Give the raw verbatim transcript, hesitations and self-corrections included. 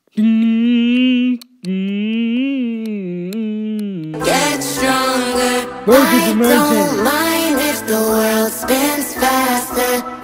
Get stronger. Focus, I don't mind if the world spins faster.